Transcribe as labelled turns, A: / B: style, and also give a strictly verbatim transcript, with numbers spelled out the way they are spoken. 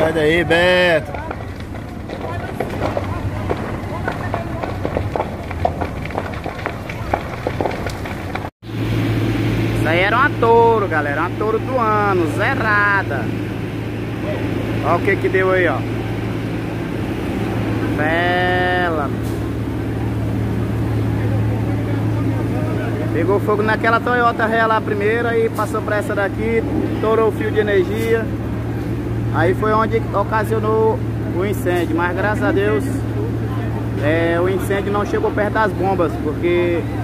A: sai daí, Beto.
B: Isso aí era uma touro, galera. Uma touro do ano, zerada. Olha o que que deu aí, ó. Bela. Pegou fogo naquela Toyota Ré lá primeiro, aí passou pra essa daqui, estourou o fio de energia. Aí foi onde ocasionou o incêndio, mas graças a Deus é, o incêndio não chegou perto das bombas, porque